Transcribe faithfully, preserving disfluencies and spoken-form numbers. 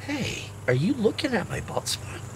Hey, are you looking at my bald spot?